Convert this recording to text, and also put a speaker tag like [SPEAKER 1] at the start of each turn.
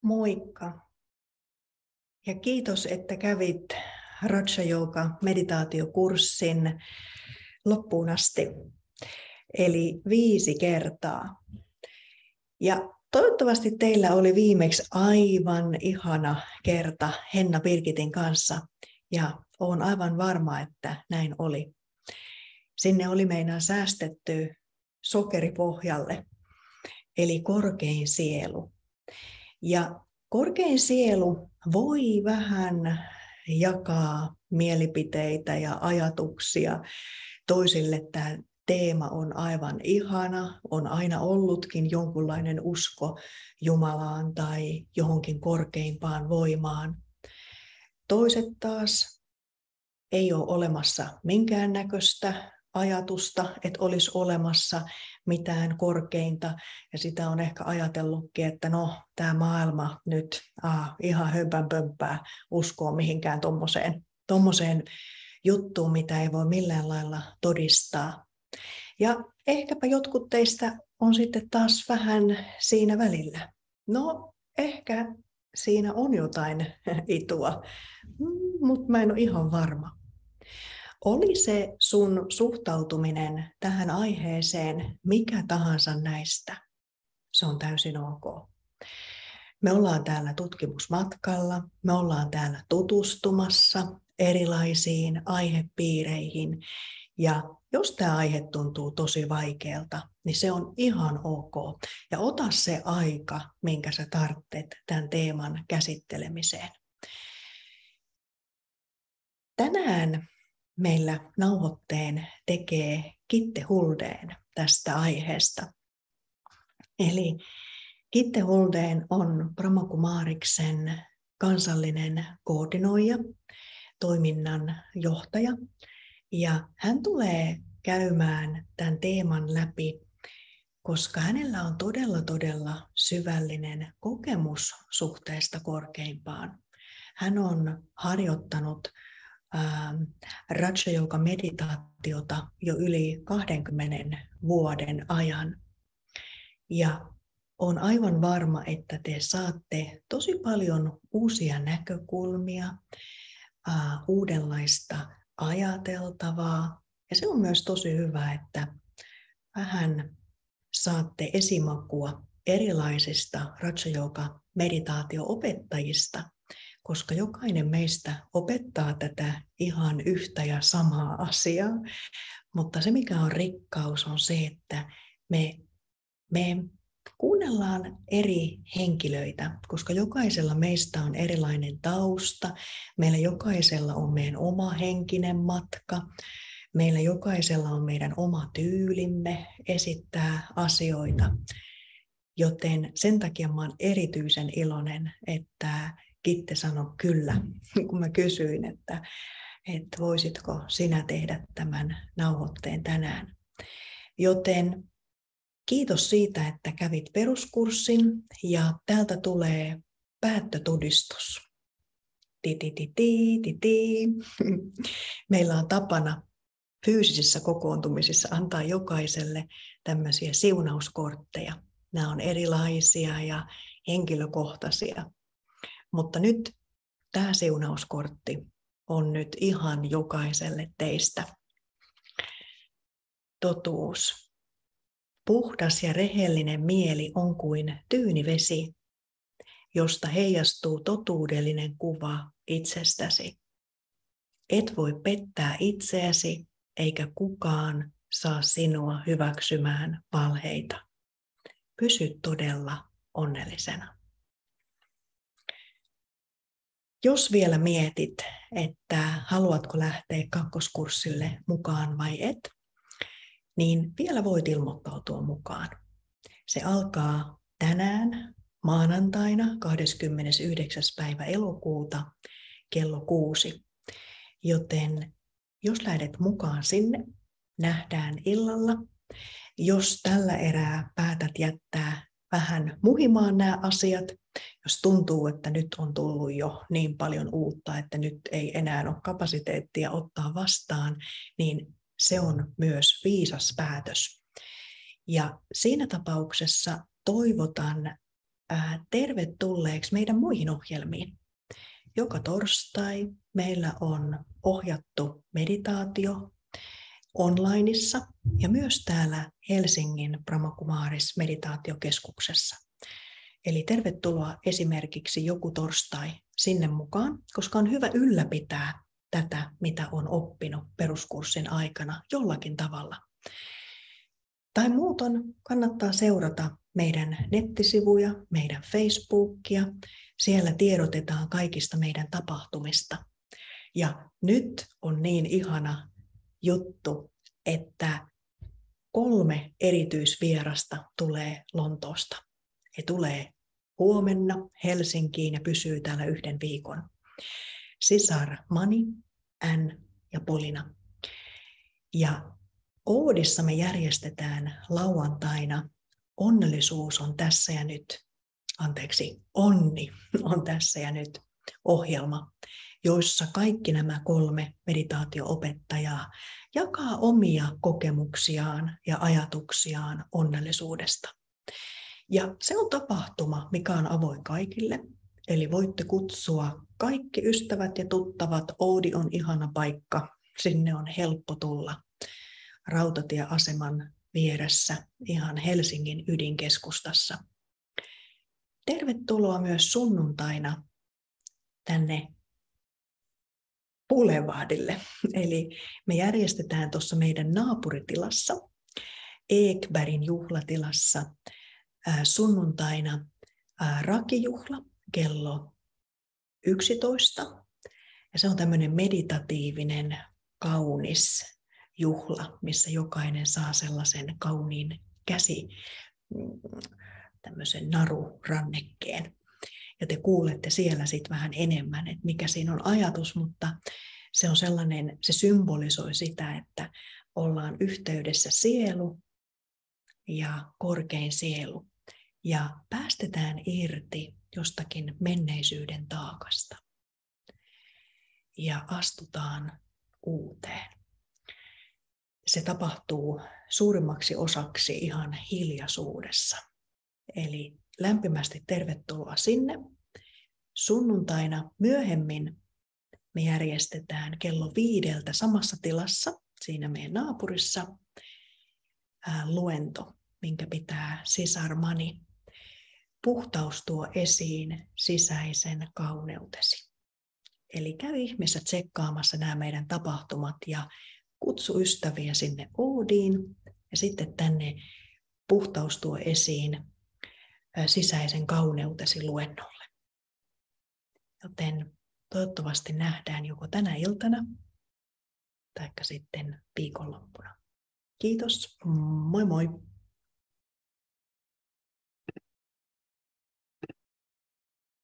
[SPEAKER 1] Moikka ja kiitos, että kävit Raja Yoga meditaatiokurssin loppuun asti, eli 5 kertaa. Ja toivottavasti teillä oli viimeksi aivan ihana kerta Henna Birgitin kanssa ja olen aivan varma, että näin oli. Sinne oli meinaan säästetty sokeripohjalle, eli korkein sielu. Ja korkein sielu voi vähän jakaa mielipiteitä ja ajatuksia. Toisille tämä teema on aivan ihana, on aina ollutkin jonkunlainen usko Jumalaan tai johonkin korkeimpaan voimaan. Toiset taas ei ole olemassa minkäännäköistä ajatusta, että olisi olemassa mitään korkeinta, ja sitä on ehkä ajatellutkin, että no, tämä maailma nyt ihan hömpänpömppää uskoo mihinkään tommoseen juttuun, mitä ei voi millään lailla todistaa. Ja ehkäpä jotkut teistä on sitten taas vähän siinä välillä. No, ehkä siinä on jotain itua, mutta mä en ole ihan varma. Oli se sun suhtautuminen tähän aiheeseen mikä tahansa näistä, se on täysin ok. Me ollaan täällä tutkimusmatkalla, me ollaan täällä tutustumassa erilaisiin aihepiireihin. Ja jos tämä aihe tuntuu tosi vaikealta, niin se on ihan ok. Ja ota se aika, minkä sä tarvitset tämän teeman käsittelemiseen. Tänään meillä nauhoitteen tekee Gitte Huldén tästä aiheesta. Eli Gitte Huldén on Brahma Kumariksen kansallinen koordinoija, toiminnan johtaja. Ja hän tulee käymään tämän teeman läpi, koska hänellä on todella syvällinen kokemus suhteesta korkeimpaan. Hän on harjoittanut Raja Yoga meditaatiota jo yli 20 vuoden ajan. Ja on aivan varma, että te saatte tosi paljon uusia näkökulmia, uudenlaista ajateltavaa. Ja se on myös tosi hyvä, että vähän saatte esimakua erilaisista Raja Yoga meditaatio-opettajista, koska jokainen meistä opettaa tätä ihan yhtä ja samaa asiaa. Mutta se, mikä on rikkaus, on se, että me kuunnellaan eri henkilöitä, koska jokaisella meistä on erilainen tausta. Meillä jokaisella on meidän oma henkinen matka. Meillä jokaisella on meidän oma tyylimme esittää asioita. Joten sen takia mä oon erityisen iloinen, että Gitte sanoi kyllä, kun mä kysyin, että voisitko sinä tehdä tämän nauhoitteen tänään. Joten kiitos siitä, että kävit peruskurssin ja täältä tulee päättötodistus. Meillä on tapana fyysisissä kokoontumisissa antaa jokaiselle tämmöisiä siunauskortteja. Nämä on erilaisia ja henkilökohtaisia. Mutta nyt tämä siunauskortti on nyt ihan jokaiselle teistä. Totuus. Puhdas ja rehellinen mieli on kuin tyynivesi, josta heijastuu totuudellinen kuva itsestäsi. Et voi pettää itseäsi, eikä kukaan saa sinua hyväksymään valheita. Pysy todella onnellisena. Jos vielä mietit, että haluatko lähteä kakkoskurssille mukaan vai et, niin vielä voit ilmoittautua mukaan. Se alkaa tänään maanantaina 29. päivä elokuuta kello 6. Joten jos lähdet mukaan sinne, nähdään illalla. Jos tällä erää päätät jättää vähän muhimaan nämä asiat, jos tuntuu, että nyt on tullut jo niin paljon uutta, että nyt ei enää ole kapasiteettia ottaa vastaan, niin se on myös viisas päätös. Ja siinä tapauksessa toivotan tervetulleeksi meidän muihin ohjelmiin. Joka torstai meillä on ohjattu meditaatio onlineissa ja myös täällä Helsingin Brahma Kumaris meditaatiokeskuksessa. Eli tervetuloa esimerkiksi joku torstai sinne mukaan, koska on hyvä ylläpitää tätä, mitä on oppinut peruskurssin aikana jollakin tavalla. Tai muuton kannattaa seurata meidän nettisivuja, meidän Facebookia. Siellä tiedotetaan kaikista meidän tapahtumista. Ja nyt on niin ihana juttu, että 3 erityisvierasta tulee Lontoosta. He tulee huomenna Helsinkiin ja pysyy täällä 1 viikon. Sisar Mani, Ann ja Polina. Ja Oodissa me järjestetään lauantaina Onnellisuus on tässä ja nyt. Onni on tässä ja nyt ohjelma, joissa kaikki nämä 3 meditaatio-opettajaa jakaa omia kokemuksiaan ja ajatuksiaan onnellisuudesta. Ja se on tapahtuma, mikä on avoin kaikille. Eli voitte kutsua kaikki ystävät ja tuttavat. Oodi on ihana paikka. Sinne on helppo tulla. Rautatieaseman vieressä ihan Helsingin ydinkeskustassa. Tervetuloa myös sunnuntaina tänne Boulevardille. Eli me järjestetään tuossa meidän naapuritilassa, Ekbergin juhlatilassa, sunnuntaina rakijuhla kello 11. Ja se on tämmöinen meditatiivinen, kaunis juhla, missä jokainen saa sellaisen kauniin tämmöisen narurannekkeen. Ja te kuulette siellä sitten vähän enemmän, että mikä siinä on ajatus, mutta se on sellainen, se symbolisoi sitä, että ollaan yhteydessä sielu ja korkein sielu. Ja päästetään irti jostakin menneisyyden taakasta. Ja astutaan uuteen. Se tapahtuu suurimmaksi osaksi ihan hiljaisuudessa. Eli lämpimästi tervetuloa sinne. Sunnuntaina myöhemmin me järjestetään kello 5 samassa tilassa, siinä meidän naapurissa, luento, minkä pitää Sisar Mani. Puhtaus tuo esiin sisäisen kauneutesi. Eli käy ihmeessä tsekkaamassa nämä meidän tapahtumat ja kutsu ystäviä sinne Oodiin ja sitten tänne puhtaus tuo esiin sisäisen kauneutesi luennolle. Joten toivottavasti nähdään joko tänä iltana tai sitten viikonloppuna. Kiitos, moi moi!